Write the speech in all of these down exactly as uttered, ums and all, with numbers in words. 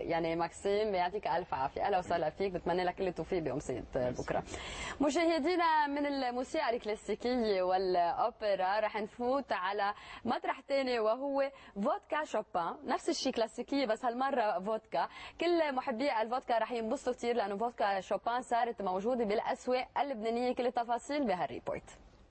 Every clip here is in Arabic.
يعني ماكسيم بيعطيك الف عافيه، اهلا وسهلا فيك، بتمنى لك كل التوفيق بامسيه بكره. مشاهدينا، من الموسيقى الكلاسيكيه والاوبرا رح نفوت على مطرح ثاني وهو فودكا شوبان، نفس الشيء كلاسيكيه بس هالمره فودكا. كل محبي الفودكا رح ينبسطوا كثير لانه فودكا شوبان صارت موجوده بالاسواق اللبنانيه. كل التفاصيل بهالريبورت.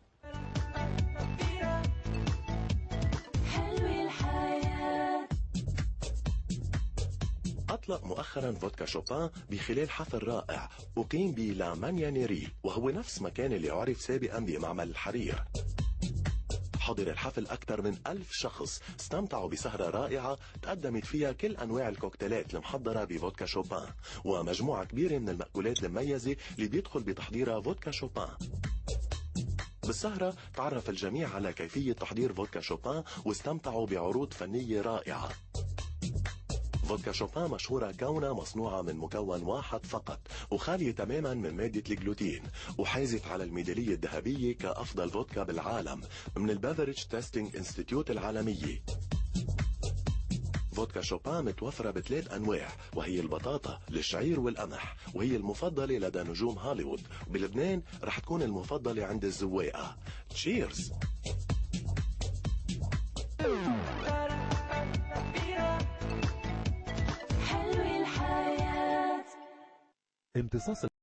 أطلق مؤخرا فودكا شوبان بخلال حفل رائع أقيم بلا مانيانيري، وهو نفس مكان اللي عرف سابقا بمعمل الحرير. حضر الحفل أكثر من ألف شخص استمتعوا بسهرة رائعة تقدمت فيها كل أنواع الكوكتيلات المحضرة بفودكا شوبان ومجموعة كبيرة من المأكولات المميزة اللي بيدخل بتحضيرها فودكا شوبان. بالسهرة تعرف الجميع على كيفية تحضير فودكا شوبان واستمتعوا بعروض فنية رائعة. فودكا شوبان مشهورة كونها مصنوعة من مكون واحد فقط وخالية تماما من مادة الجلوتين، وحازت على الميدالية الذهبية كأفضل فودكا بالعالم من البافريج تيستينج انستيتيوت العالمية. فودكا شوبان متوفرة بثلاث أنواع، وهي البطاطا، الشعير والقمح، وهي المفضلة لدى نجوم هوليوود، وبلبنان رح تكون المفضلة عند الزواقة. تشيرز. امتصاص